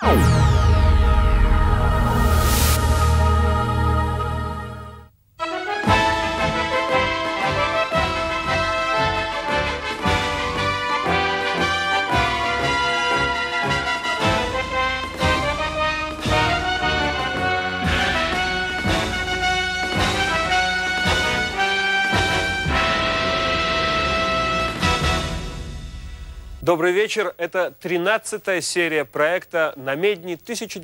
Добрый вечер. Это 13-я серия проекта «Намедни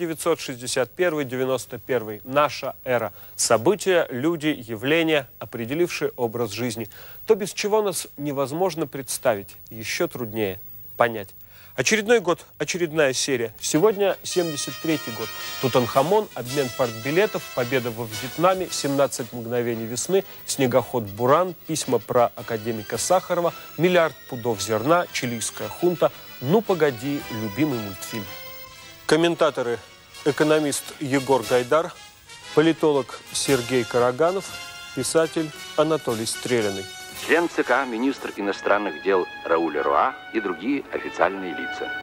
1961-91. Наша эра». События, люди, явления, определившие образ жизни. То, без чего нас невозможно представить, еще труднее понять. Очередной год, очередная серия. Сегодня 73-й год. Тутанхамон, обмен партбилетов, победа во Вьетнаме, 17 мгновений весны, снегоход Буран, письма про академика Сахарова, миллиард пудов зерна, чилийская хунта. Ну, погоди, любимый мультфильм. Комментаторы: экономист Егор Гайдар, политолог Сергей Караганов, писатель Анатолий Стрелянный. Член ЦК, министр иностранных дел Рауль Руа и другие официальные лица.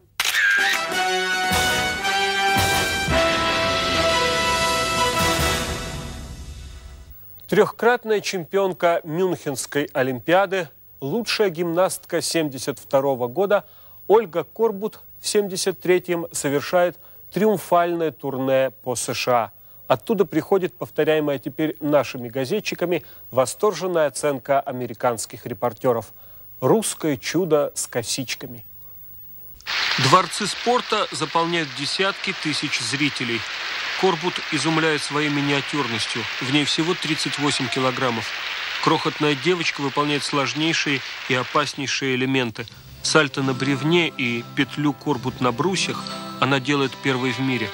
Трехкратная чемпионка Мюнхенской Олимпиады, лучшая гимнастка 1972 года Ольга Корбут в 1973-м совершает триумфальное турне по США. Оттуда приходит повторяемая теперь нашими газетчиками восторженная оценка американских репортеров. «Русское чудо с косичками». Дворцы спорта заполняют десятки тысяч зрителей. Корбут изумляет своей миниатюрностью. В ней всего 38 килограммов. Крохотная девочка выполняет сложнейшие и опаснейшие элементы. Сальто на бревне и петлю Корбут на брусьях она делает первой в мире.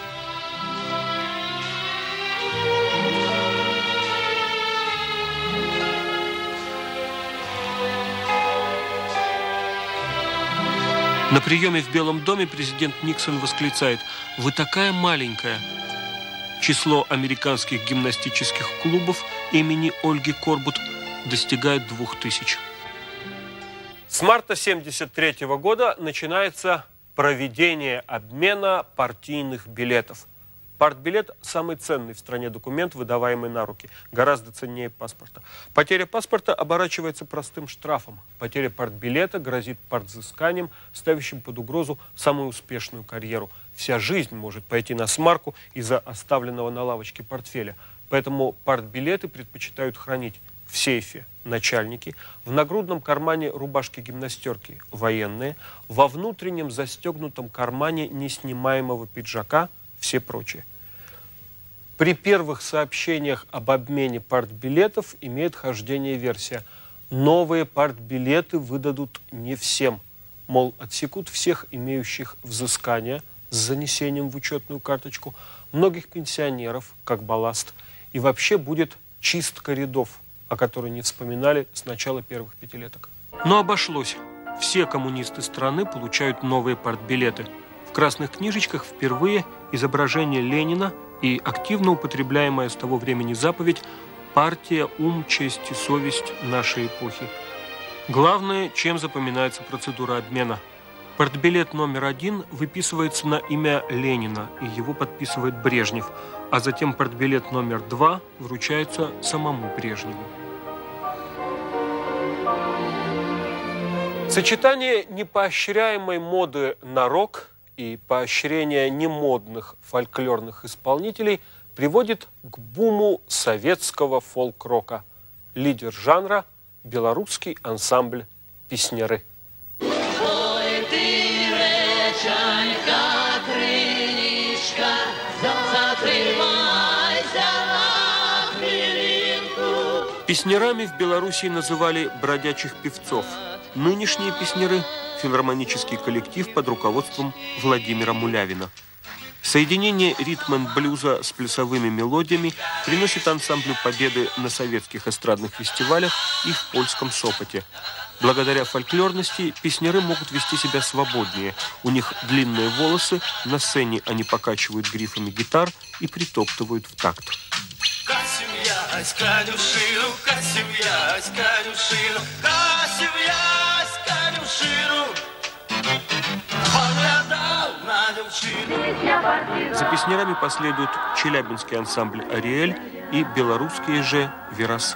На приеме в Белом доме президент Никсон восклицает: «Вы такая маленькая». Число американских гимнастических клубов имени Ольги Корбут достигает 2000. С марта 1973 года начинается проведение обмена партийных билетов. Партбилет – самый ценный в стране документ, выдаваемый на руки. Гораздо ценнее паспорта. Потеря паспорта оборачивается простым штрафом. Потеря партбилета грозит партвзысканием, ставящим под угрозу самую успешную карьеру. Вся жизнь может пойти на смарку из-за оставленного на лавочке портфеля. Поэтому партбилеты предпочитают хранить в сейфе начальники, в нагрудном кармане рубашки-гимнастерки военные, во внутреннем застегнутом кармане неснимаемого пиджака все прочие. При первых сообщениях об обмене партбилетов имеет хождение версия: новые партбилеты выдадут не всем. Мол, отсекут всех имеющих взыскания с занесением в учетную карточку, многих пенсионеров, как балласт, и вообще будет чистка рядов, о которой не вспоминали с начала первых пятилеток. Но обошлось. Все коммунисты страны получают новые партбилеты. В красных книжечках впервые изображение Ленина и активно употребляемая с того времени заповедь «Партия, ум, честь и совесть нашей эпохи». Главное, чем запоминается процедура обмена. Партбилет номер 1 выписывается на имя Ленина, и его подписывает Брежнев, а затем партбилет номер 2 вручается самому Брежневу. Сочетание непоощряемой моды на рок и поощрение немодных фольклорных исполнителей приводит к буму советского фолк-рока. Лидер жанра – белорусский ансамбль «Песняры». Песнярами в Белоруссии называли бродячих певцов. Нынешние песняры – филармонический коллектив под руководством Владимира Мулявина. Соединение ритм-н-блюза с плясовыми мелодиями приносит ансамблю победы на советских эстрадных фестивалях и в польском Сопоте. Благодаря фольклорности песняры могут вести себя свободнее. У них длинные волосы, на сцене они покачивают грифами гитар и притоптывают в такт. За песнярами последуют челябинский ансамбль «Ариэль» и белорусские же «Верасы».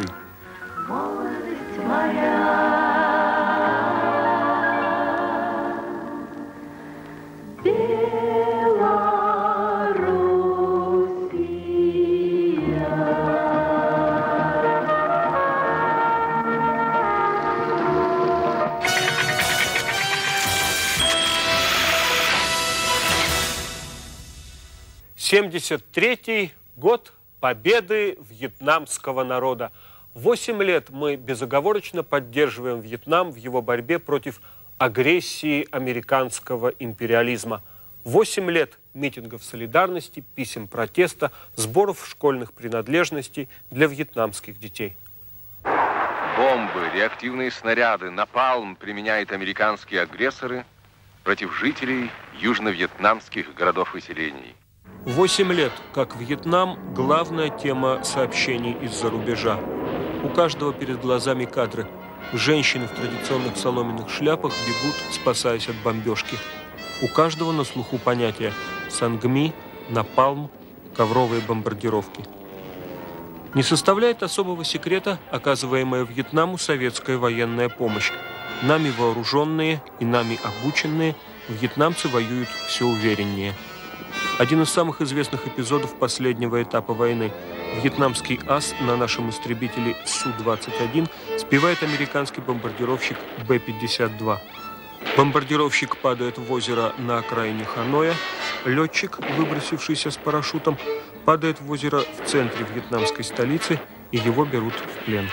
«73-й год победы вьетнамского народа. 8 лет мы безоговорочно поддерживаем Вьетнам в его борьбе против агрессии американского империализма. 8 лет митингов солидарности, писем протеста, сборов школьных принадлежностей для вьетнамских детей». Бомбы, реактивные снаряды, напалм применяют американские агрессоры против жителей южно-вьетнамских городов и селений. 8 лет, как Вьетнам, главная тема сообщений из-за рубежа. У каждого перед глазами кадры. Женщины в традиционных соломенных шляпах бегут, спасаясь от бомбежки. У каждого на слуху понятия «сангми», «напалм», «ковровые бомбардировки». Не составляет особого секрета оказываемая Вьетнаму советская военная помощь. Нами вооруженные и нами обученные вьетнамцы воюют все увереннее. Один из самых известных эпизодов последнего этапа войны. Вьетнамский ас на нашем истребителе Су-21 сбивает американский бомбардировщик Б-52. Бомбардировщик падает в озеро на окраине Ханоя. Летчик, выбросившийся с парашютом, падает в озеро в центре вьетнамской столицы, и его берут в плен.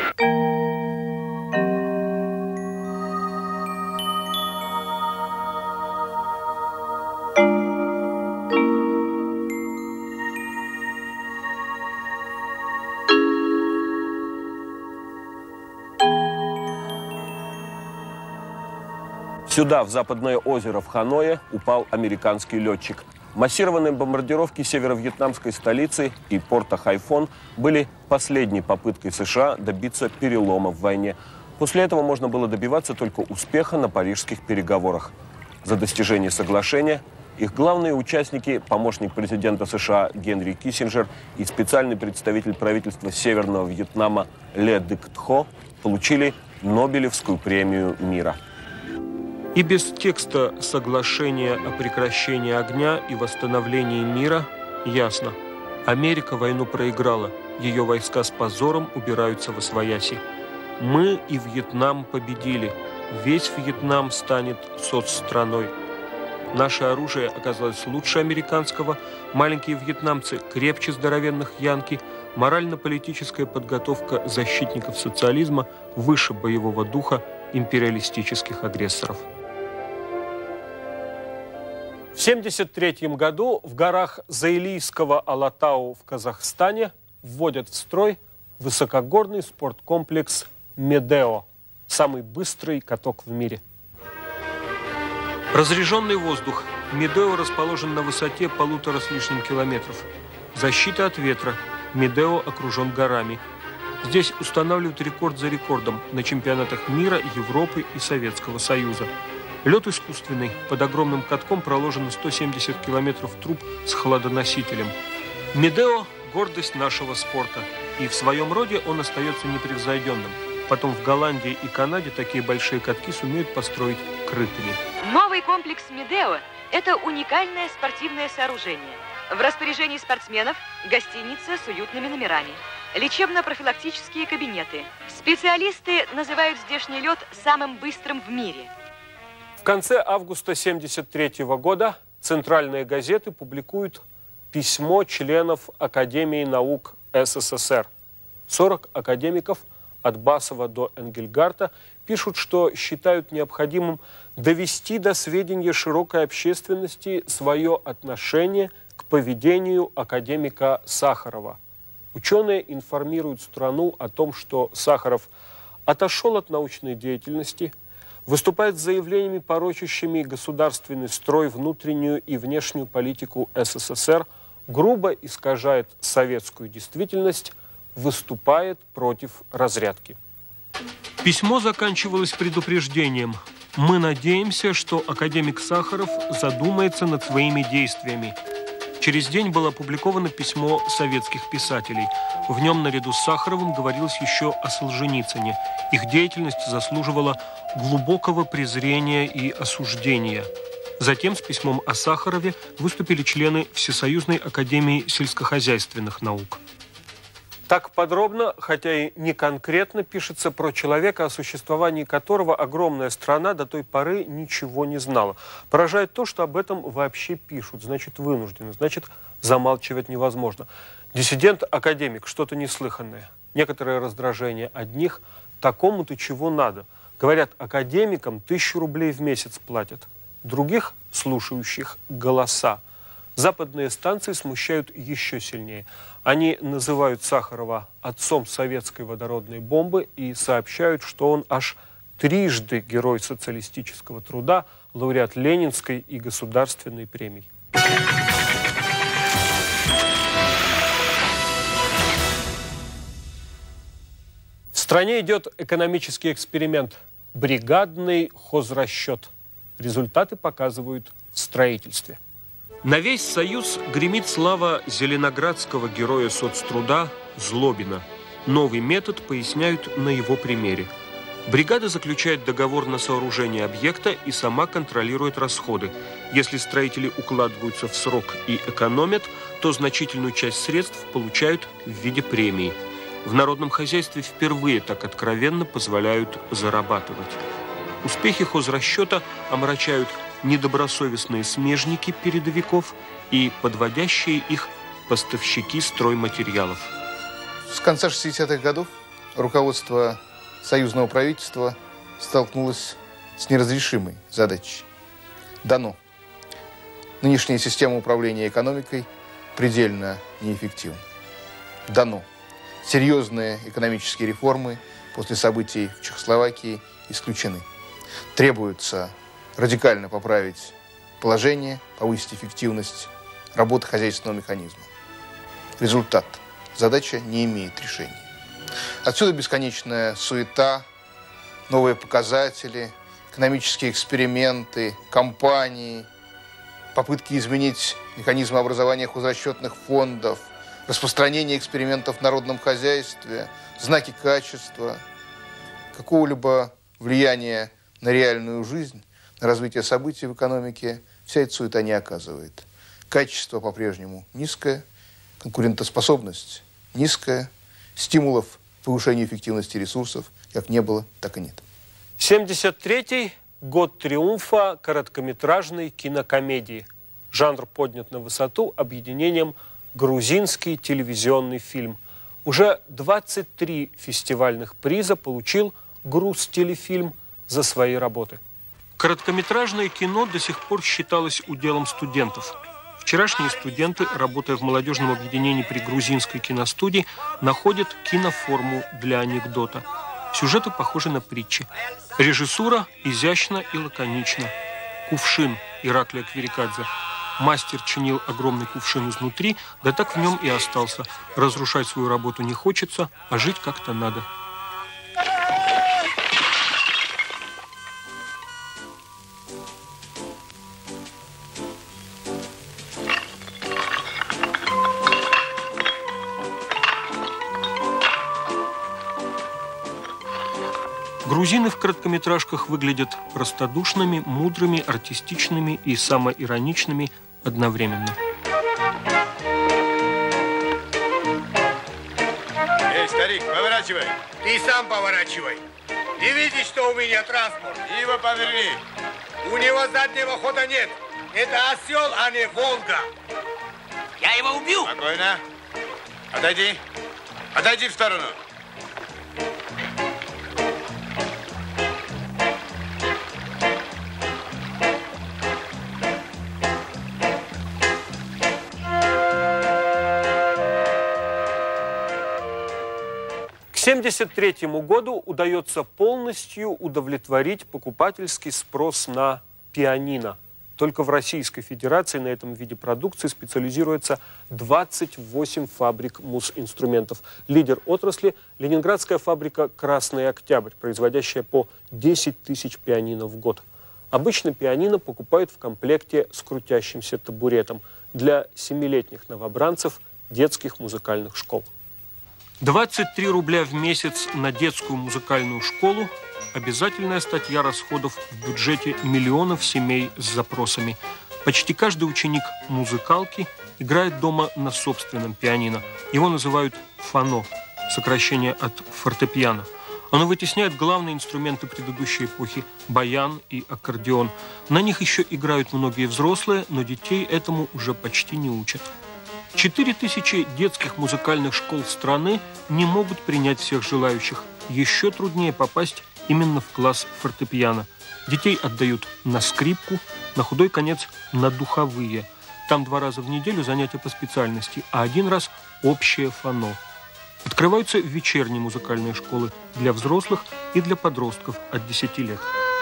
Сюда, в западное озеро в Ханое, упал американский летчик. Массированные бомбардировки северо-вьетнамской столицы и порта Хайфон были последней попыткой США добиться перелома в войне. После этого можно было добиваться только успеха на парижских переговорах. За достижение соглашения их главные участники, помощник президента США Генри Киссинджер и специальный представитель правительства Северного Вьетнама Ле Дык Тхо, получили Нобелевскую премию мира. И без текста соглашения о прекращении огня и восстановлении мира ясно. Америка войну проиграла. Ее войска с позором убираются восвояси. Мы и Вьетнам победили. Весь Вьетнам станет соцстраной. Наше оружие оказалось лучше американского. Маленькие вьетнамцы крепче здоровенных янки. Морально-политическая подготовка защитников социализма выше боевого духа империалистических агрессоров. В 1973 году в горах Заилийского Алатау в Казахстане вводят в строй высокогорный спорткомплекс «Медео», самый быстрый каток в мире. Разряженный воздух. «Медео» расположен на высоте 1,5 с лишним километров. Защита от ветра. «Медео» окружен горами. Здесь устанавливают рекорд за рекордом на чемпионатах мира, Европы и Советского Союза. Лед искусственный. Под огромным катком проложено 170 километров труб с хладоносителем. «Медео» – гордость нашего спорта. И в своем роде он остается непревзойденным. Потом в Голландии и Канаде такие большие катки сумеют построить крытыми. Новый комплекс «Медео» – это уникальное спортивное сооружение. В распоряжении спортсменов гостиница с уютными номерами, лечебно-профилактические кабинеты. Специалисты называют здешний лед самым быстрым в мире. В конце августа 1973 года центральные газеты публикуют письмо членов Академии наук СССР. 40 академиков от Басова до Энгельгарта пишут, что считают необходимым довести до сведения широкой общественности свое отношение к поведению академика Сахарова. Ученые информируют страну о том, что Сахаров отошел от научной деятельности, выступает с заявлениями, порочащими государственный строй, внутреннюю и внешнюю политику СССР, грубо искажает советскую действительность, выступает против разрядки. Письмо заканчивалось предупреждением. Мы надеемся, что академик Сахаров задумается над своими действиями. Через день было опубликовано письмо советских писателей. В нем наряду с Сахаровым говорилось еще о Солженицыне. Их деятельность заслуживала глубокого презрения и осуждения. Затем с письмом о Сахарове выступили члены Всесоюзной академии сельскохозяйственных наук. Так подробно, хотя и не конкретно, пишется про человека, о существовании которого огромная страна до той поры ничего не знала. Поражает то, что об этом вообще пишут. Значит, вынуждены, значит, замалчивать невозможно. Диссидент-академик, что-то неслыханное. Некоторое раздражение одних. Такому-то чего надо? Говорят, академикам 1000 рублей в месяц платят. Других, слушающих голоса, западные станции смущают еще сильнее. Они называют Сахарова отцом советской водородной бомбы и сообщают, что он аж трижды герой социалистического труда, лауреат Ленинской и государственной премий. В стране идет экономический эксперимент – бригадный хозрасчет. Результаты показывают в строительстве. На весь Союз гремит слава зеленоградского героя соцтруда Злобина. Новый метод поясняют на его примере. Бригада заключает договор на сооружение объекта и сама контролирует расходы. Если строители укладываются в срок и экономят, то значительную часть средств получают в виде премии. В народном хозяйстве впервые так откровенно позволяют зарабатывать. Успехи хозрасчета омрачают недобросовестные смежники передовиков и подводящие их поставщики стройматериалов. С конца 60-х годов руководство союзного правительства столкнулось с неразрешимой задачей. Дано. Нынешняя система управления экономикой предельно неэффективна. Дано. Серьезные экономические реформы после событий в Чехословакии исключены. Требуется радикально поправить положение, повысить эффективность работы хозяйственного механизма. Результат. Задача не имеет решения. Отсюда бесконечная суета, новые показатели, экономические эксперименты, кампании, попытки изменить механизмы образования хозрасчетных фондов, распространение экспериментов в народном хозяйстве, знаки качества, какого-либо влияния на реальную жизнь, на развитие событий в экономике, вся эта суета не оказывает. Качество по-прежнему низкое, конкурентоспособность низкая, стимулов к повышению эффективности ресурсов как не было, так и нет. 73-й – год триумфа короткометражной кинокомедии. Жанр поднят на высоту объединением «Грузинский телевизионный фильм». Уже 23 фестивальных приза получил «Грузтелефильм» за свои работы. Короткометражное кино до сих пор считалось уделом студентов. Вчерашние студенты, работая в молодежном объединении при грузинской киностудии, находят киноформу для анекдота. Сюжеты похожи на притчи. Режиссура изящна и лаконична. Кувшин Ираклия Кверикадзе. Мастер чинил огромный кувшин изнутри, да так в нем и остался. Разрушать свою работу не хочется, а жить как-то надо. Грузины в короткометражках выглядят простодушными, мудрыми, артистичными и самоироничными одновременно. Эй, старик, поворачивай. Ты сам поворачивай. Не видишь, что у меня транспорт? Его поверни. У него заднего хода нет. Это осел, а не Волга. Я его убью. Спокойно. Отойди. Отойди в сторону. К 1973 году удается полностью удовлетворить покупательский спрос на пианино. Только в Российской Федерации на этом виде продукции специализируется 28 фабрик муз-инструментов. Лидер отрасли – ленинградская фабрика «Красный Октябрь», производящая по 10 тысяч пианино в год. Обычно пианино покупают в комплекте с крутящимся табуретом для 7-летних новобранцев детских музыкальных школ. 23 рубля в месяц на детскую музыкальную школу – обязательная статья расходов в бюджете миллионов семей с запросами. Почти каждый ученик музыкалки играет дома на собственном пианино. Его называют фано, сокращение от фортепиано. Оно вытесняет главные инструменты предыдущей эпохи – баян и аккордеон. На них еще играют многие взрослые, но детей этому уже почти не учат. 4000 детских музыкальных школ страны не могут принять всех желающих. Еще труднее попасть именно в класс фортепиано. Детей отдают на скрипку, на худой конец на духовые. Там 2 раза в неделю занятия по специальности, а 1 раз общее фано. Открываются вечерние музыкальные школы для взрослых и для подростков от 10 лет.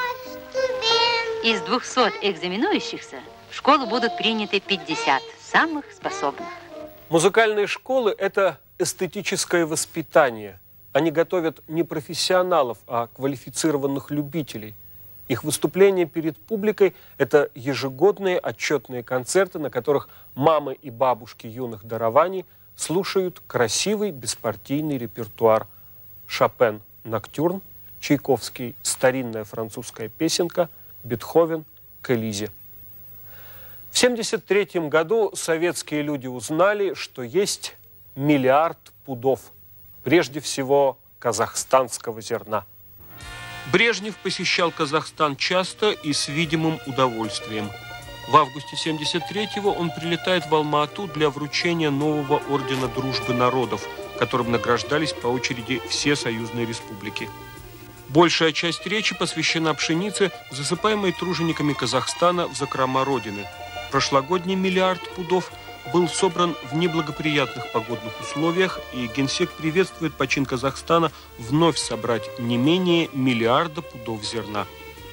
Из 200 экзаменующихся в школу будут приняты 50 самых способных. Музыкальные школы – это эстетическое воспитание. Они готовят не профессионалов, а квалифицированных любителей. Их выступления перед публикой – это ежегодные отчетные концерты, на которых мамы и бабушки юных дарований слушают красивый беспартийный репертуар. Шопен – «Ноктюрн», Чайковский – старинная французская песенка, Бетховен – к Элизе. В 1973 году советские люди узнали, что есть 1 миллиард пудов, прежде всего казахстанского зерна. Брежнев посещал Казахстан часто и с видимым удовольствием. В августе 1973-го он прилетает в Алма-Ату для вручения нового ордена Дружбы народов, которым награждались по очереди все союзные республики. Большая часть речи посвящена пшенице, засыпаемой тружениками Казахстана в закрома Родины. Прошлогодний 1 миллиард пудов был собран в неблагоприятных погодных условиях, и Генсек приветствует почин Казахстана вновь собрать не менее 1 миллиарда пудов зерна.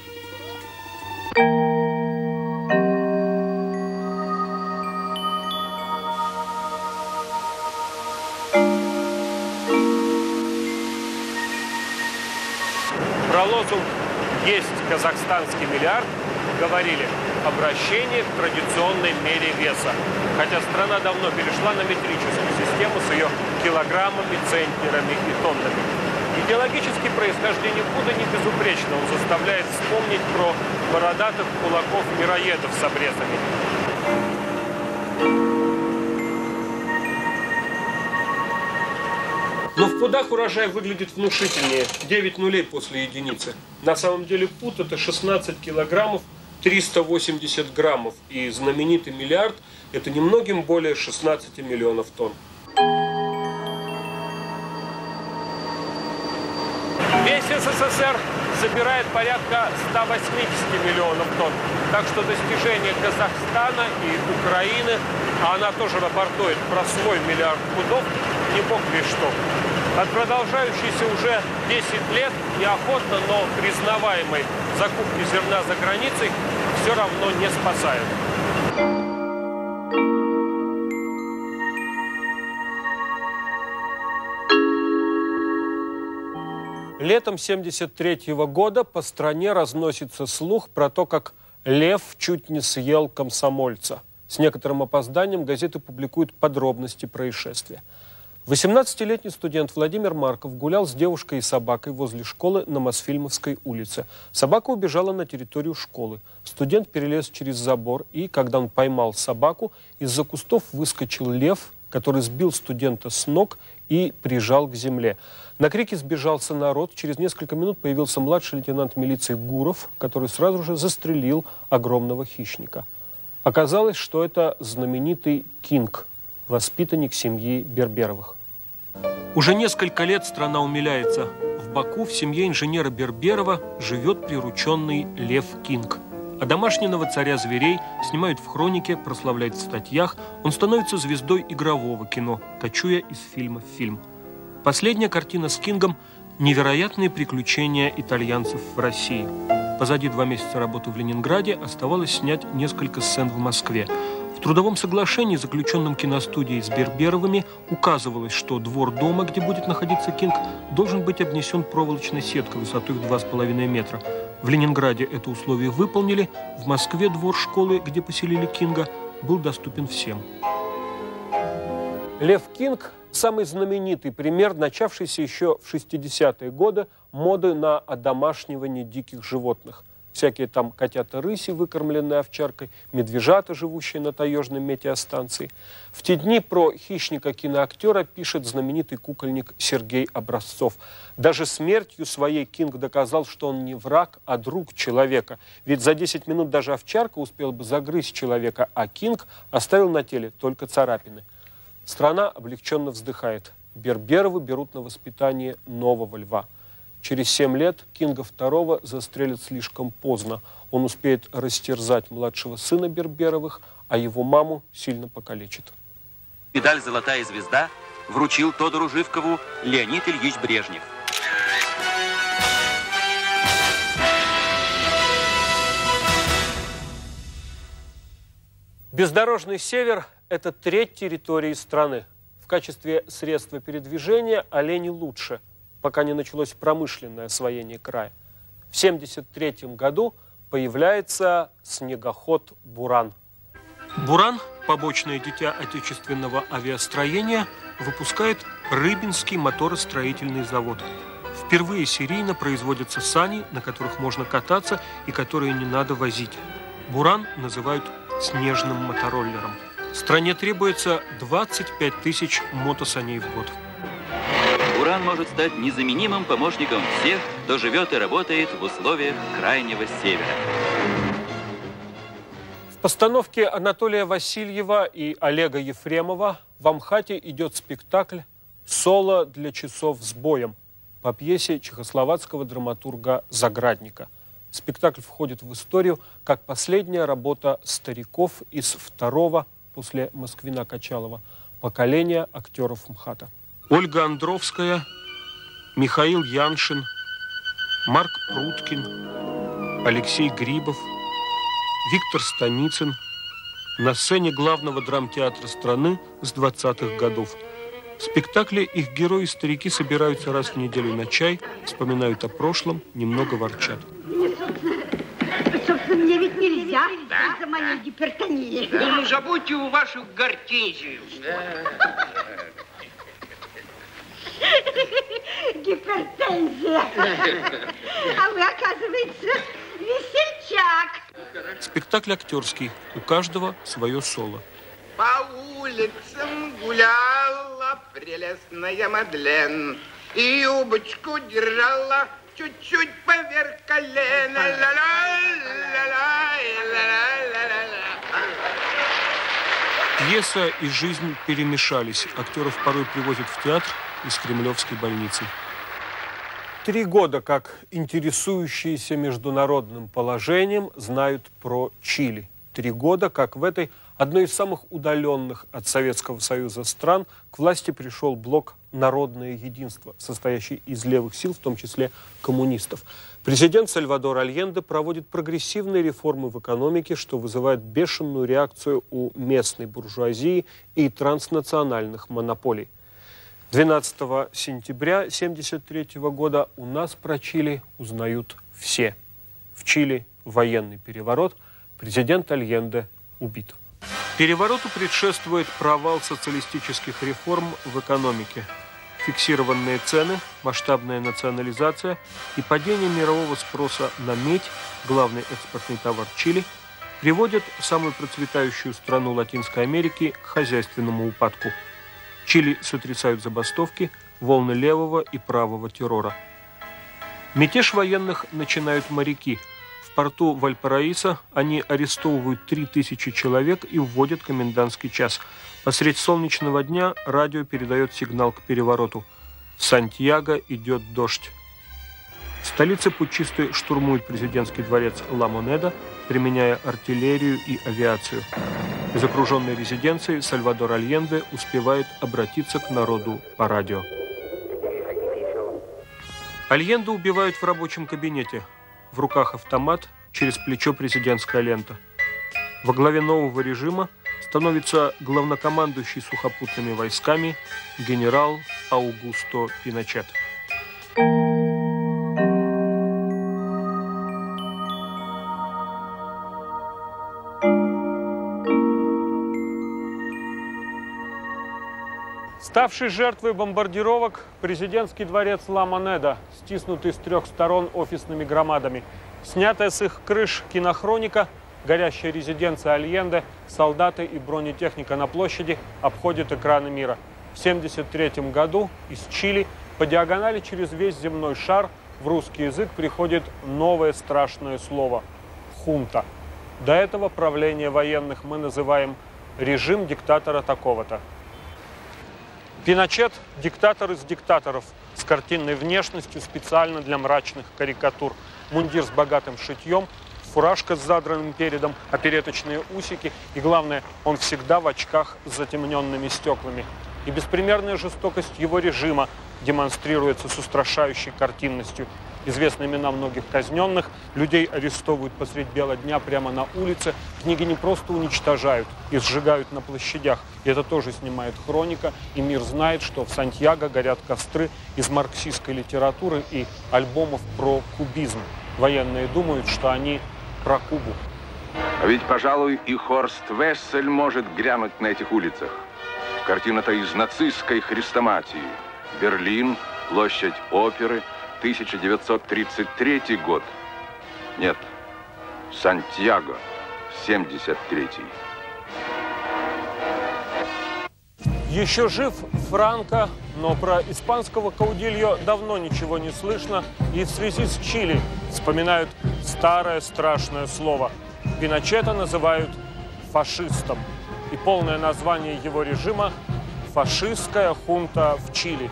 Про лозунг «Есть казахстанский миллиард» говорили обращение к традиционной мере веса. Хотя страна давно перешла на метрическую систему с ее килограммами, центнерами и тоннами. Идеологически происхождение пуда не безупречно. Он заставляет вспомнить про бородатых кулаков-мироедов с обрезами. Но в пудах урожай выглядит внушительнее. 9 нулей после единицы. На самом деле пуд – это 16 килограммов, 380 граммов. И знаменитый миллиард – это немногим более 16 миллионов тонн. Весь СССР собирает порядка 180 миллионов тонн. Так что достижение Казахстана и Украины, а она тоже рапортует про свой 1 миллиард пудов, не бог весь что. От продолжающейся уже 10 лет неохотно, но признаваемой закупки зерна за границей все равно не спасают. Летом 1973 года по стране разносится слух про то, как лев чуть не съел комсомольца. С некоторым опозданием газеты публикуют подробности происшествия. 18-летний студент Владимир Марков гулял с девушкой и собакой возле школы на Мосфильмовской улице. Собака убежала на территорию школы. Студент перелез через забор, и, когда он поймал собаку, из-за кустов выскочил лев, который сбил студента с ног и прижал к земле. На крики сбежался народ. Через несколько минут появился младший лейтенант милиции Гуров, который сразу же застрелил огромного хищника. Оказалось, что это знаменитый Кинг, воспитанник семьи Берберовых. Уже несколько лет страна умиляется. В Баку в семье инженера Берберова живет прирученный лев Кинг. А домашнего царя зверей снимают в хронике, прославляют в статьях. Он становится звездой игрового кино, кочуя из фильма в фильм. Последняя картина с Кингом – невероятные приключения итальянцев в России. Позади 2 месяца работы в Ленинграде, оставалось снять несколько сцен в Москве. В трудовом соглашении, заключенном киностудией с Берберовыми, указывалось, что двор дома, где будет находиться Кинг, должен быть обнесен проволочной сеткой высотой в 2,5 метра. В Ленинграде это условие выполнили, в Москве двор школы, где поселили Кинга, был доступен всем. Лев Кинг – самый знаменитый пример, начавшийся еще в 60-е годы, моды на одомашнивание диких животных. Всякие там котята-рыси, выкормленные овчаркой, медвежата, живущие на таежной метеостанции. В те дни про хищника-киноактера пишет знаменитый кукольник Сергей Образцов. Даже смертью своей Кинг доказал, что он не враг, а друг человека. Ведь за 10 минут даже овчарка успела бы загрызть человека, а Кинг оставил на теле только царапины. Страна облегченно вздыхает. Берберовы берут на воспитание нового льва. Через 7 лет Кинга II застрелят слишком поздно. Он успеет растерзать младшего сына Берберовых, а его маму сильно покалечит. Медаль «Золотая звезда» вручил Тодору Живкову Леонид Ильич Брежнев. Бездорожный север – это треть территории страны. В качестве средства передвижения олени лучше, пока не началось промышленное освоение края. В 1973 году появляется снегоход «Буран». «Буран», побочное дитя отечественного авиастроения, выпускает Рыбинский моторостроительный завод. Впервые серийно производятся сани, на которых можно кататься и которые не надо возить. «Буран» называют снежным мотороллером. Стране требуется 25 тысяч мотосаней в год. «Буран» может стать незаменимым помощником всех, кто живет и работает в условиях крайнего севера. В постановке Анатолия Васильева и Олега Ефремова в Амхате идет спектакль «Соло для часов с боем» по пьесе чехословацкого драматурга Заградника. Спектакль входит в историю как последняя работа стариков из второго, после Москвина-Качалова, поколения актеров МХАТа. Ольга Андровская, Михаил Яншин, Марк Пруткин, Алексей Грибов, Виктор Станицын на сцене главного драмтеатра страны с 20-х годов. В спектакле их герои-старики собираются раз в неделю на чай, вспоминают о прошлом, немного ворчат. Собственно, мне ведь нельзя из-за моей гипертонии. Ну, забудьте вашу гортензию. Гипертензия. А вы, оказывается, весельчак. Спектакль актерский. У каждого свое соло. По улицам гуляла прелестная Мадлен. И юбочку держала чуть-чуть поверх колена. Пьеса и жизнь перемешались. Актеров порой привозят в театр из Кремлевской больницы. 3 года, как интересующиеся международным положением, знают про Чили. 3 года, как в этой одной из самых удаленных от Советского Союза стран к власти пришел блок «Народное единство», состоящий из левых сил, в том числе коммунистов. Президент Сальвадор Альенде проводит прогрессивные реформы в экономике, что вызывает бешеную реакцию у местной буржуазии и транснациональных монополий. 12 сентября 1973 года у нас про Чили узнают все. В Чили военный переворот, президент Альенде убит. Перевороту предшествует провал социалистических реформ в экономике. Фиксированные цены, масштабная национализация и падение мирового спроса на медь, главный экспортный товар Чили, приводят самую процветающую страну Латинской Америки к хозяйственному упадку. Чили сотрясают забастовки, волны левого и правого террора. Мятеж военных начинают моряки. В порту Вальпараисо они арестовывают 3000 человек и вводят комендантский час. Посредь солнечного дня радио передает сигнал к перевороту. В Сантьяго идет дождь. В столице путчисты штурмуют президентский дворец Ла Монеда, применяя артиллерию и авиацию. Из окруженной резиденции Сальвадор Альенде успевает обратиться к народу по радио. Альенде убивают в рабочем кабинете. в руках автомат, через плечо президентская лента. Во главе нового режима становится главнокомандующий сухопутными войсками генерал Аугусто Пиночет. Ставший жертвой бомбардировок, президентский дворец Ла-Монеда, стиснутый с трех сторон офисными громадами. Снятая с их крыш кинохроника, горящая резиденция Альенде, солдаты и бронетехника на площади обходят экраны мира. В 1973 году из Чили по диагонали через весь земной шар в русский язык приходит новое страшное слово – хунта. До этого правление военных мы называем режим диктатора такого-то. Пиночет – диктатор из диктаторов, с картинной внешностью специально для мрачных карикатур. Мундир с богатым шитьем, фуражка с задранным передом, опереточные усики. И главное, он всегда в очках с затемненными стеклами. И беспримерная жестокость его режима демонстрируется с устрашающей картинностью. Известны имена многих казненных, людей арестовывают посредь бела дня прямо на улице. Книги не просто уничтожают и сжигают на площадях. И это тоже снимает хроника. И мир знает, что в Сантьяго горят костры из марксистской литературы и альбомов про кубизм. Военные думают, что они про Кубу. А ведь, пожалуй, и Хорст Вессель может грянуть на этих улицах. Картина-то из нацистской хрестоматии. Берлин, площадь оперы, 1933 год. Нет, Сантьяго, 73-й. Еще жив Франко, но про испанского каудильо давно ничего не слышно. И в связи с Чили вспоминают старое страшное слово. Пиночета называют фашистом. И полное название его режима – фашистская хунта в Чили.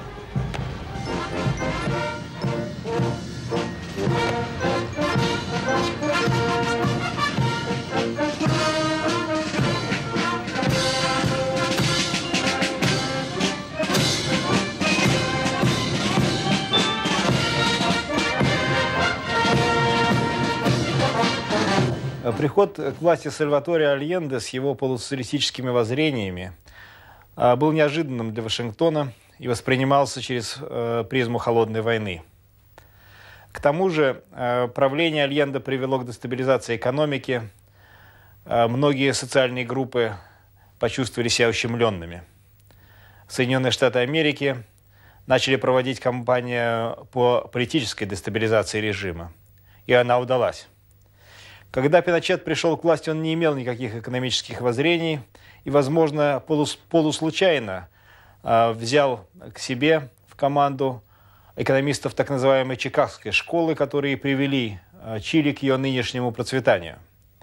Приход к власти Сальваторе Альенде с его полусоциалистическими воззрениями был неожиданным для Вашингтона и воспринимался через призму холодной войны. К тому же правление Альенде привело к дестабилизации экономики. Многие социальные группы почувствовали себя ущемленными. Соединенные Штаты Америки начали проводить кампанию по политической дестабилизации режима, и она удалась. Когда Пиночет пришел к власти, он не имел никаких экономических воззрений и, возможно, полуслучайно взял к себе в команду экономистов так называемой Чикагской школы, которые привели Чили к ее нынешнему процветанию.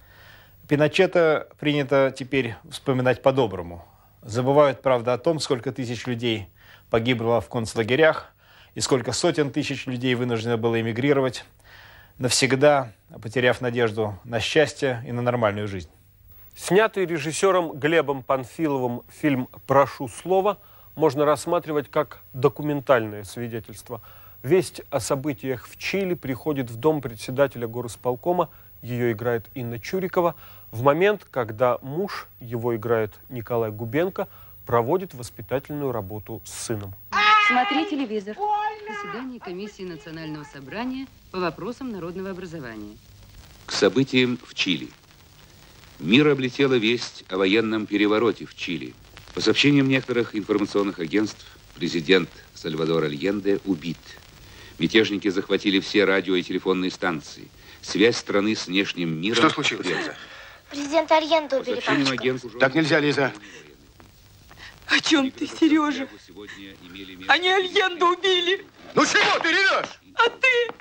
Пиночета принято теперь вспоминать по-доброму. Забывают, правда, о том, сколько тысяч людей погибло в концлагерях и сколько сотен тысяч людей вынуждено было эмигрировать, навсегда потеряв надежду на счастье и на нормальную жизнь. Снятый режиссером Глебом Панфиловым фильм «Прошу слова» можно рассматривать как документальное свидетельство. Весть о событиях в Чили приходит в дом председателя горисполкома, ее играет Инна Чурикова, в момент, когда муж, его играет Николай Губенко, проводит воспитательную работу с сыном. Смотри телевизор. Заседание комиссии Национального собрания по вопросам народного образования. К событиям в Чили. Мир облетела весть о военном перевороте в Чили. По сообщениям некоторых информационных агентств, президент Сальвадор Альенде убит. Мятежники захватили все радио и телефонные станции. Связь страны с внешним миром... Что случилось, Лиза? Президент Альенде убили, папочка. Так нельзя, Лиза. О чем ты, Сережа? Они Альенде убили. Ну чего ты ревешь? А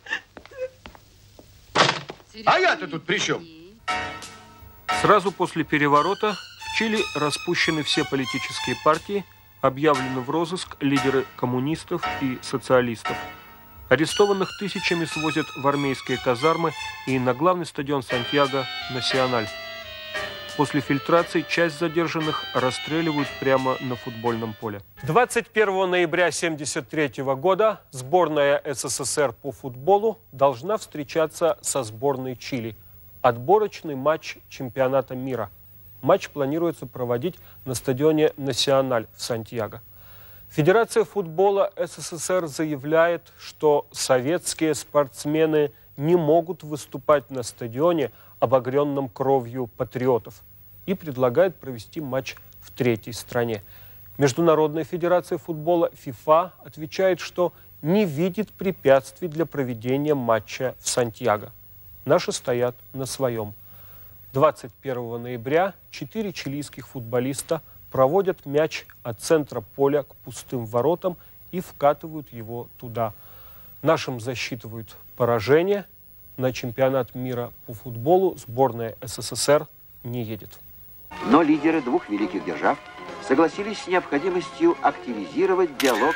ты? А я-то тут при чем? Сразу после переворота в Чили распущены все политические партии, объявлены в розыск лидеры коммунистов и социалистов. Арестованных тысячами свозят в армейские казармы и на главный стадион Сантьяго Насиональ. После фильтрации часть задержанных расстреливают прямо на футбольном поле. 21 ноября 1973 года сборная СССР по футболу должна встречаться со сборной Чили. Отборочный матч чемпионата мира. Матч планируется проводить на стадионе «Насиональ» в Сантьяго. Федерация футбола СССР заявляет, что советские спортсмены не могут выступать на стадионе, обогренном кровью патриотов, и предлагает провести матч в третьей стране. Международная федерация футбола ФИФА отвечает, что не видит препятствий для проведения матча в Сантьяго. Наши стоят на своем. 21 ноября 4 чилийских футболиста проводят мяч от центра поля к пустым воротам и вкатывают его туда. Нашим засчитывают поражение. На чемпионат мира по футболу сборная СССР не едет. Но лидеры двух великих держав согласились с необходимостью активизировать диалог.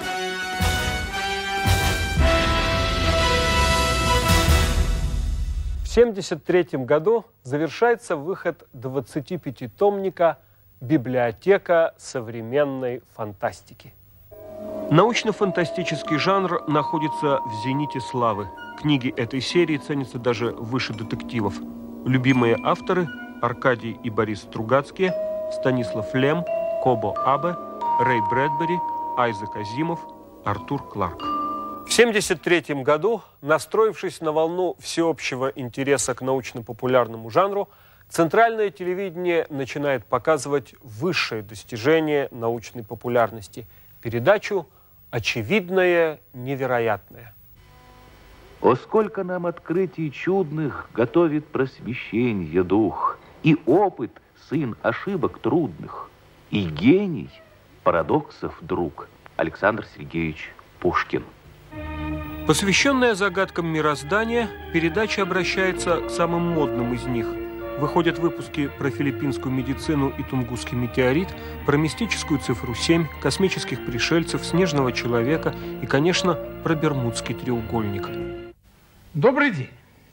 В 1973 году завершается выход 25-томника «Библиотека современной фантастики». Научно-фантастический жанр находится в зените славы. Книги этой серии ценятся даже выше детективов. Любимые авторы – Аркадий и Борис Стругацкие, Станислав Лем, Кобо Абе, Рэй Брэдбери, Айзек Азимов, Артур Кларк. В 1973 году, настроившись на волну всеобщего интереса к научно-популярному жанру, центральное телевидение начинает показывать высшее достижение научной популярности – передачу «Очевидное невероятное». О, сколько нам открытий чудных готовит просвещенье дух, и опыт сын ошибок трудных, и гений парадоксов друг. Александр Сергеевич Пушкин. Посвященная загадкам мироздания, передача обращается к самым модным из них. Выходят выпуски про филиппинскую медицину и тунгусский метеорит, про мистическую цифру 7, космических пришельцев, снежного человека и, конечно, про Бермудский треугольник. Добрый день.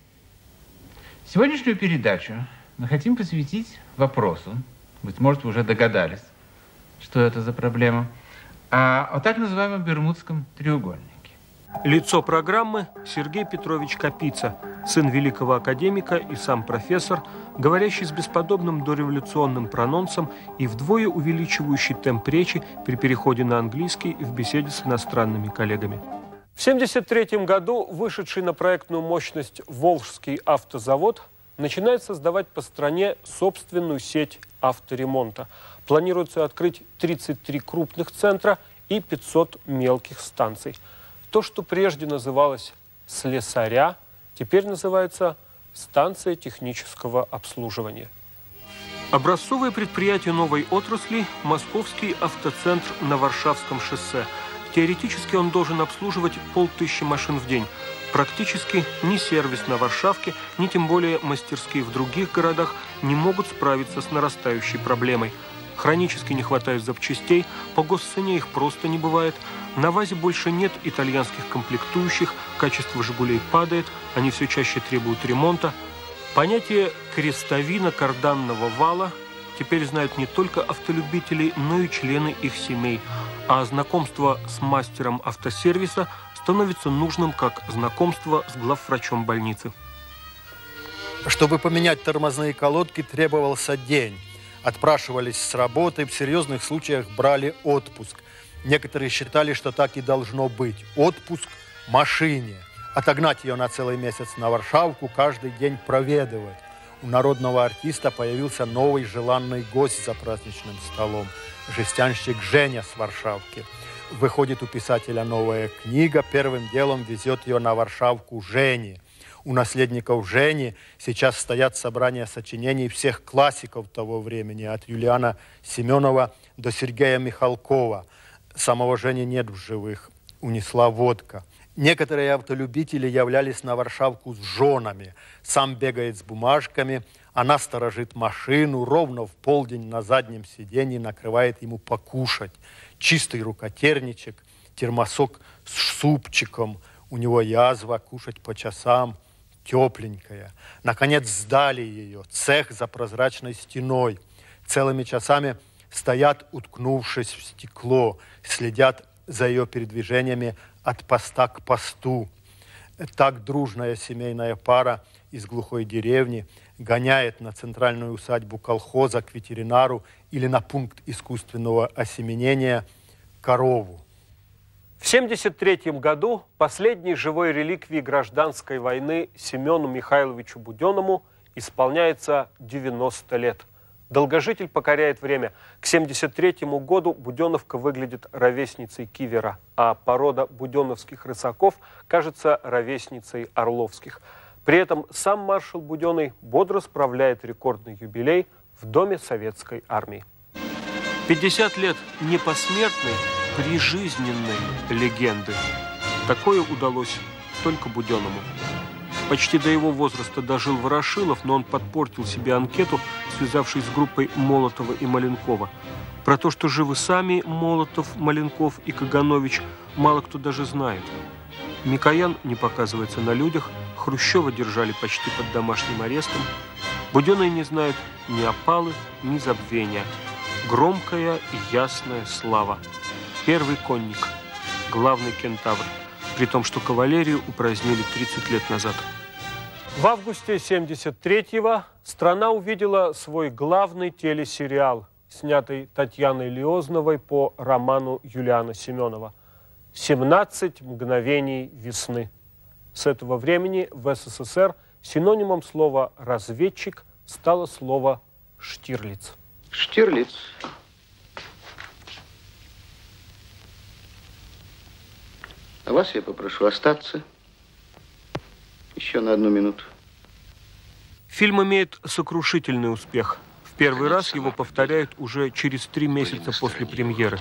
Сегодняшнюю передачу мы хотим посвятить вопросу, быть может, вы уже догадались, что это за проблема, о так называемом Бермудском треугольнике. Лицо программы – Сергей Петрович Капица, сын великого академика и сам профессор, говорящий с бесподобным дореволюционным прононсом и вдвое увеличивающий темп речи при переходе на английский в беседе с иностранными коллегами. В 1973 году вышедший на проектную мощность Волжский автозавод начинает создавать по стране собственную сеть авторемонта. Планируется открыть 33 крупных центра и 500 мелких станций. То, что прежде называлось «слесаря», теперь называется «станция технического обслуживания». Образцовое предприятие новой отрасли – Московский автоцентр на Варшавском шоссе. Теоретически он должен обслуживать 500 машин в день. Практически ни сервис на Варшавке, ни тем более мастерские в других городах не могут справиться с нарастающей проблемой. Хронически не хватает запчастей, по госцене их просто не бывает. На ВАЗе больше нет итальянских комплектующих, качество «Жигулей» падает, они все чаще требуют ремонта. Понятие «крестовина карданного вала» теперь знают не только автолюбители, но и члены их семей. А знакомство с мастером автосервиса становится нужным как знакомство с главврачом больницы. Чтобы поменять тормозные колодки, требовался день. Отпрашивались с работы, в серьезных случаях брали отпуск. Некоторые считали, что так и должно быть. Отпуск машине. Отогнать ее на целый месяц на Варшавку, каждый день проведывать. У народного артиста появился новый желанный гость за праздничным столом. Жестянщик Женя с Варшавки. Выходит у писателя новая книга, первым делом везет ее на Варшавку Жене. У наследников Жени сейчас стоят собрания сочинений всех классиков того времени, от Юлиана Семенова до Сергея Михалкова. Самого Жени нет в живых, унесла водка. Некоторые автолюбители являлись на Варшавку с женами. Сам бегает с бумажками, она сторожит машину, ровно в полдень на заднем сиденье накрывает ему покушать. Чистый рукотерничек, термосок с супчиком, у него язва, кушать по часам. тепленькая. Наконец сдали ее. Цех за прозрачной стеной. Целыми часами стоят, уткнувшись в стекло, следят за ее передвижениями от поста к посту. Так дружная семейная пара из глухой деревни гоняет на центральную усадьбу колхоза к ветеринару или на пункт искусственного осеменения корову. В 1973 году последней живой реликвией гражданской войны Семену Михайловичу Буденному исполняется 90 лет. Долгожитель покоряет время. К 1973 году Буденовка выглядит ровесницей кивера, а порода буденовских рысаков кажется ровесницей орловских. При этом сам маршал Буденный бодро справляет рекордный юбилей в Доме Советской Армии. 50 лет непосмертной, прижизненной легенды. Такое удалось только Буденному. Почти до его возраста дожил Ворошилов, но он подпортил себе анкету, связавшись с группой Молотова и Маленкова. Про то, что живы сами Молотов, Маленков и Каганович, мало кто даже знает. Микоян не показывается на людях, Хрущева держали почти под домашним арестом. Буденные не знают ни опалы, ни забвения. Громкая и ясная слава. Первый конник, главный кентавр, при том, что кавалерию упразднили 30 лет назад. В августе 1973-го страна увидела свой главный телесериал, снятый Татьяной Лиозновой по роману Юлиана Семенова «17 мгновений весны». С этого времени в СССР синонимом слова «разведчик» стало слово «Штирлиц». Штирлиц. А вас я попрошу остаться еще на 1 минуту. Фильм имеет сокрушительный успех. В первый раз его повторяют уже через 3 месяца после премьеры.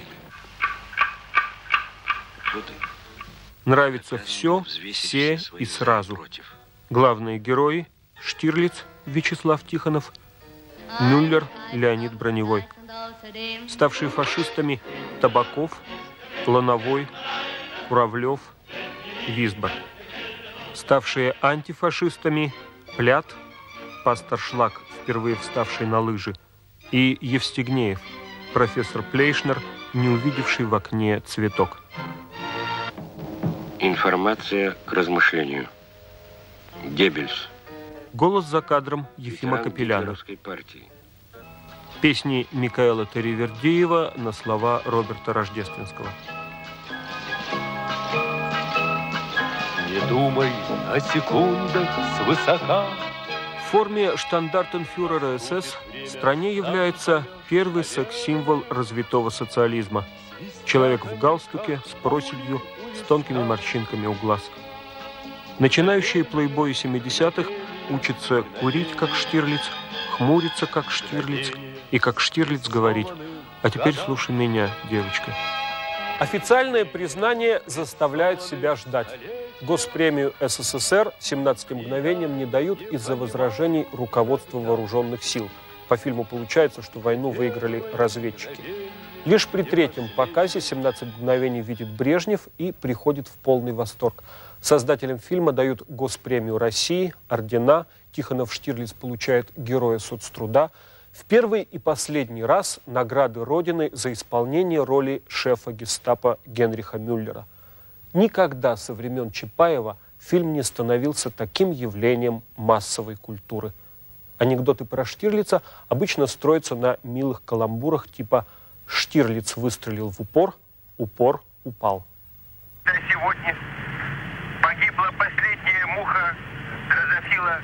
Нравится все, все и сразу. Главные герои – Штирлиц, Вячеслав Тихонов, Мюллер, Леонид Броневой. Ставшие фашистами – Табаков, Лановой, Куравлев, Висбор. Ставшие антифашистами – Плят, пастор Шлак, впервые вставший на лыжи, и Евстигнеев, профессор Плейшнер, не увидевший в окне цветок. Информация к размышлению. Геббельс. Голос за кадром Ефима Капеляна. Песни Микаэла Таривердиева на слова Роберта Рождественского. Не думай о секундах свысока. В форме штандартенфюрера СС стране является первый секс-символ развитого социализма. Человек в галстуке с проседью, с тонкими морщинками у глаз. Начинающие плейбои 70-х учатся курить, как Штирлиц, хмуриться, как Штирлиц, и как Штирлиц говорить: «А теперь слушай меня, девочка». Официальное признание заставляет себя ждать. Госпремию СССР 17 мгновениям не дают из-за возражений руководства вооруженных сил. По фильму получается, что войну выиграли разведчики. Лишь при 3-м показе 17 мгновений видит Брежнев и приходит в полный восторг. Создателям фильма дают Госпремию России, ордена. Тихонов Штирлиц получает Героя соцтруда. В первый и последний раз награды Родины за исполнение роли шефа гестапо Генриха Мюллера. Никогда со времен Чапаева фильм не становился таким явлением массовой культуры. Анекдоты про Штирлица обычно строятся на милых каламбурах типа «Штирлиц выстрелил в упор, упор упал». Сегодня погибла последняя муха дрозофила.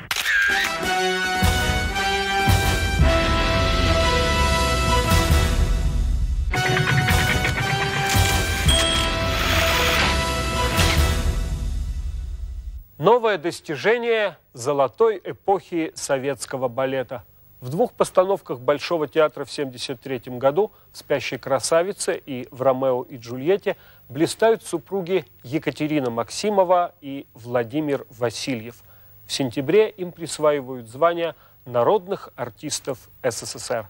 Новое достижение золотой эпохи советского балета. В 2 постановках Большого театра в 1973 году в «Спящей красавице» и в «Ромео и Джульетте» блистают супруги Екатерина Максимова и Владимир Васильев. В сентябре им присваивают звание народных артистов СССР.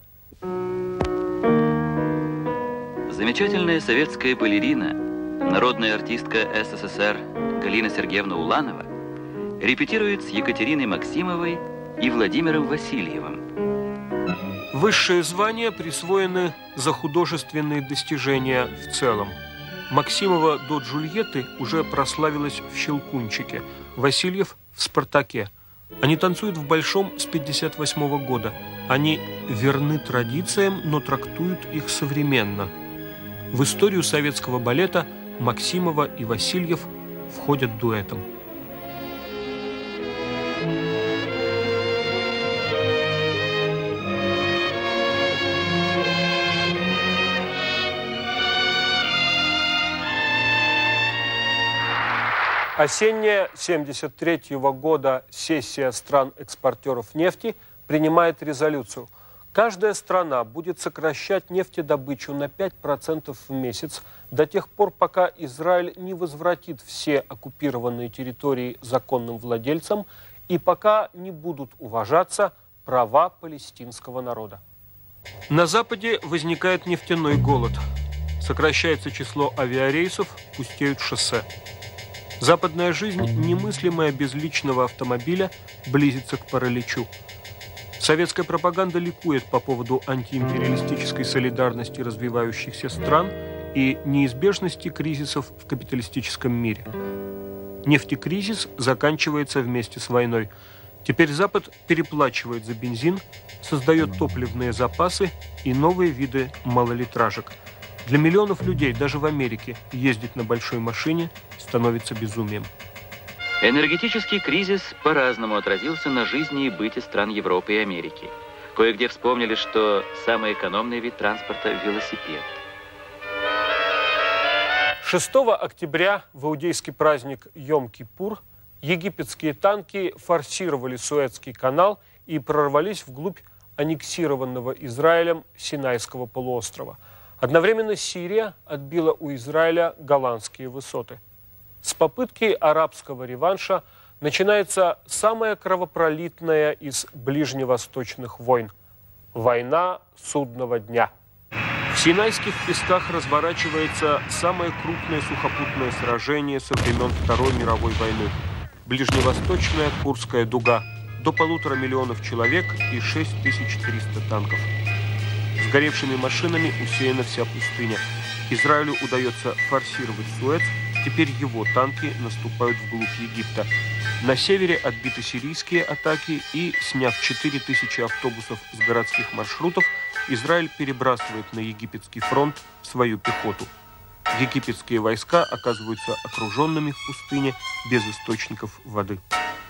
Замечательная советская балерина, народная артистка СССР Галина Сергеевна Уланова репетирует с Екатериной Максимовой и Владимиром Васильевым. Высшие звания присвоены за художественные достижения в целом. Максимова до Джульетты уже прославилась в «Щелкунчике», Васильев в «Спартаке». Они танцуют в Большом с 1958 года. Они верны традициям, но трактуют их современно. В историю советского балета Максимова и Васильев входят дуэтом. Осенняя 1973 года сессия стран-экспортеров нефти принимает резолюцию. Каждая страна будет сокращать нефтедобычу на 5% в месяц до тех пор, пока Израиль не возвратит все оккупированные территории законным владельцам и пока не будут уважаться права палестинского народа. На Западе возникает нефтяной голод. Сокращается число авиарейсов, пустеют шоссе. Западная жизнь, немыслимая без личного автомобиля, близится к параличу. Советская пропаганда ликует по поводу антиимпериалистической солидарности развивающихся стран и неизбежности кризисов в капиталистическом мире. Нефтекризис заканчивается вместе с войной. Теперь Запад переплачивает за бензин, создает топливные запасы и новые виды малолитражек. Для миллионов людей даже в Америке ездить на большой машине становится безумием. Энергетический кризис по-разному отразился на жизни и быте стран Европы и Америки. Кое-где вспомнили, что самый экономный вид транспорта – велосипед. 6 октября в иудейский праздник Йом-Кипур египетские танки форсировали Суэцкий канал и прорвались вглубь аннексированного Израилем Синайского полуострова. Одновременно Сирия отбила у Израиля Голландские высоты. С попытки арабского реванша начинается самая кровопролитная из ближневосточных войн – война судного дня. В Синайских песках разворачивается самое крупное сухопутное сражение со времен Второй мировой войны – ближневосточная Курская дуга, до 1,5 миллиона человек и 6300 танков. Сгоревшими машинами усеяна вся пустыня. Израилю удается форсировать Суэц, теперь его танки наступают вглубь Египта. На севере отбиты сирийские атаки и, сняв 4000 автобусов с городских маршрутов, Израиль перебрасывает на египетский фронт свою пехоту. Египетские войска оказываются окруженными в пустыне без источников воды.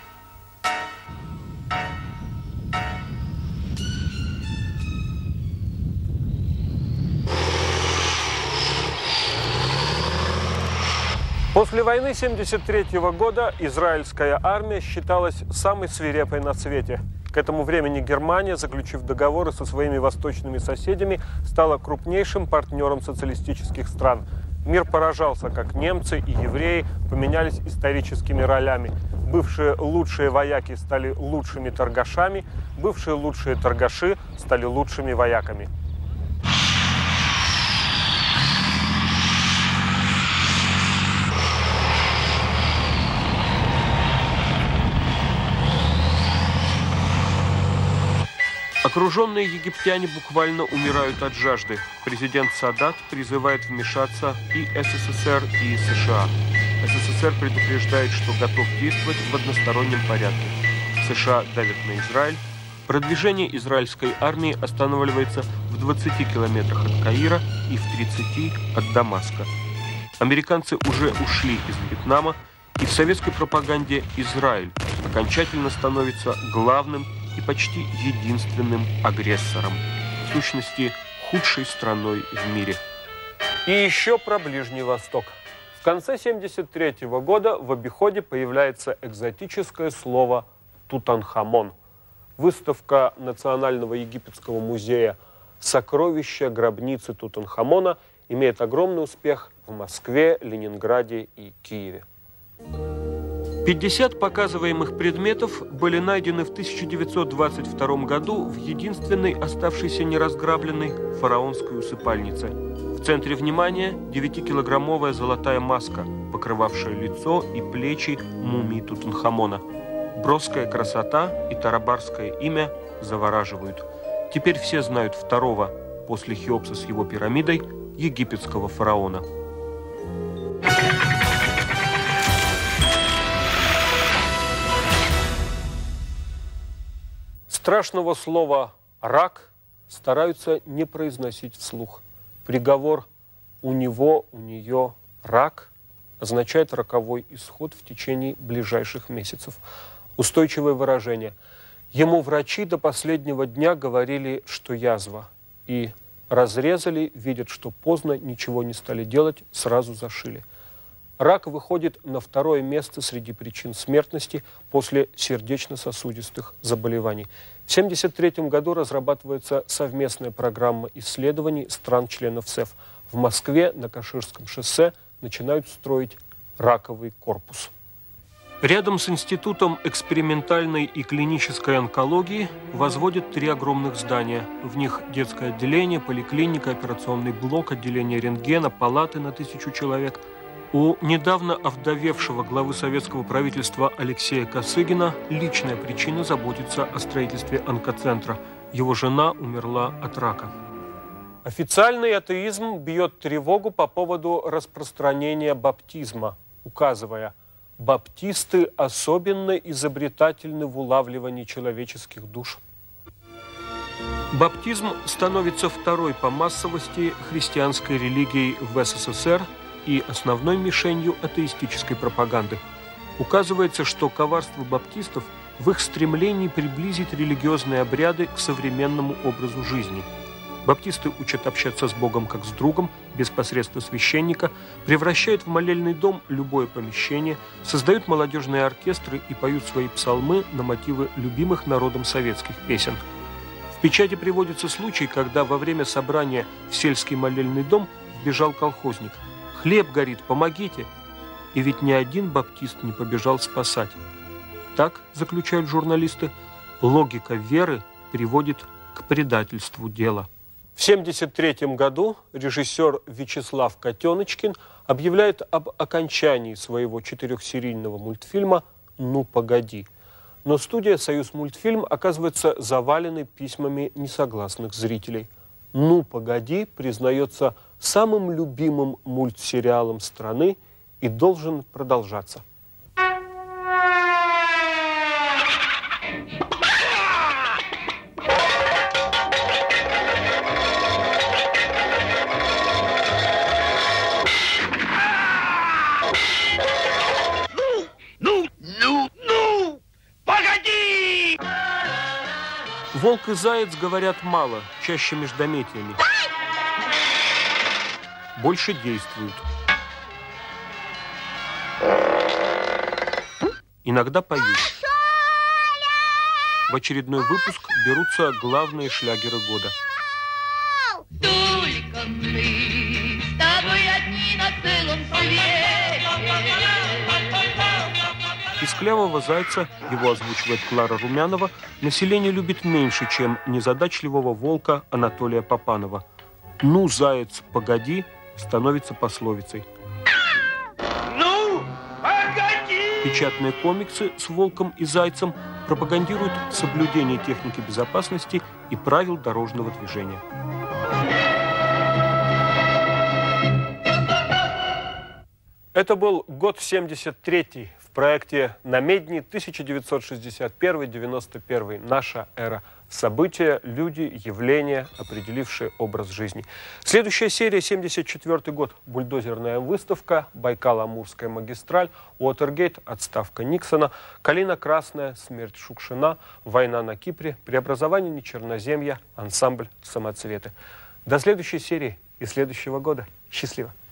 После войны 1973 года израильская армия считалась самой свирепой на свете. К этому времени Германия, заключив договоры со своими восточными соседями, стала крупнейшим партнером социалистических стран. Мир поражался, как немцы и евреи поменялись историческими ролями. Бывшие лучшие вояки стали лучшими торгашами, бывшие лучшие торгаши стали лучшими вояками. Окруженные египтяне буквально умирают от жажды. Президент Садат призывает вмешаться и СССР, и США. СССР предупреждает, что готов действовать в одностороннем порядке. США давят на Израиль. Продвижение израильской армии останавливается в 20 километрах от Каира и в 30 от Дамаска. Американцы уже ушли из Вьетнама, и в советской пропаганде Израиль окончательно становится главным и почти единственным агрессором, в сущности, худшей страной в мире. И еще про Ближний Восток. В конце 1973 года в обиходе появляется экзотическое слово «Тутанхамон». Выставка Национального египетского музея «Сокровища гробницы Тутанхамона» имеет огромный успех в Москве, Ленинграде и Киеве. 50 показываемых предметов были найдены в 1922 году в единственной оставшейся неразграбленной фараонской усыпальнице. В центре внимания 9-килограммовая золотая маска, покрывавшая лицо и плечи мумии Тутанхамона. Броская красота и тарабарское имя завораживают. Теперь все знают второго, после Хеопса с его пирамидой, египетского фараона. Страшного слова «рак» стараются не произносить вслух. Приговор «у него, у нее рак» означает роковой исход в течение ближайших месяцев. Устойчивое выражение. Ему врачи до последнего дня говорили, что язва. И разрезали, видят, что поздно, ничего не стали делать, сразу зашили. Рак выходит на второе место среди причин смертности после сердечно-сосудистых заболеваний. В 1973 году разрабатывается совместная программа исследований стран-членов СЭФ. В Москве на Каширском шоссе начинают строить раковый корпус. Рядом с Институтом экспериментальной и клинической онкологии возводят 3 огромных здания. В них детское отделение, поликлиника, операционный блок, отделение рентгена, палаты на 1000 человек. У недавно овдовевшего главы советского правительства Алексея Косыгина личная причина заботиться о строительстве онкоцентра. Его жена умерла от рака. Официальный атеизм бьет тревогу по поводу распространения баптизма, указывая: баптисты особенно изобретательны в улавливании человеческих душ. Баптизм становится второй по массовости христианской религией в СССР и основной мишенью атеистической пропаганды. Указывается, что коварство баптистов в их стремлении приблизить религиозные обряды к современному образу жизни. Баптисты учат общаться с Богом как с другом, без посредства священника, превращают в молельный дом любое помещение, создают молодежные оркестры и поют свои псалмы на мотивы любимых народом советских песен. В печати приводится случай, когда во время собрания в сельский молельный дом вбежал колхозник. «Хлеб горит, помогите!» И ведь ни один баптист не побежал спасать. Так, заключают журналисты, логика веры приводит к предательству дела. В 1973 году режиссер Вячеслав Котеночкин объявляет об окончании своего 4-серийного мультфильма «Ну, погоди». Но студия «Союзмультфильм» оказывается заваленной письмами несогласных зрителей. «Ну, погоди» признается самым любимым мультсериалом страны и должен продолжаться. Погоди! Волк и заяц говорят мало, чаще междометиями. Больше действуют. Иногда поют. В очередной выпуск берутся главные шлягеры года. Только мы с тобой одни на целом свете. Писклявого зайца, его озвучивает Клара Румянова, население любит меньше, чем незадачливого волка Анатолия Попанова. «Ну, заяц, погоди» становится пословицей. Ну, погоди! Печатные комиксы с волком и зайцем пропагандируют соблюдение техники безопасности и правил дорожного движения. Это был год 73-й в проекте «Намедни» 1961-91. Наша эра. События, люди, явления, определившие образ жизни. Следующая серия, 74 год. Бульдозерная выставка, Байкало-Амурская магистраль, Уотергейт, отставка Никсона, Калина Красная, смерть Шукшина, война на Кипре, преобразование Нечерноземья, ансамбль «Самоцветы». До следующей серии и следующего года. Счастливо!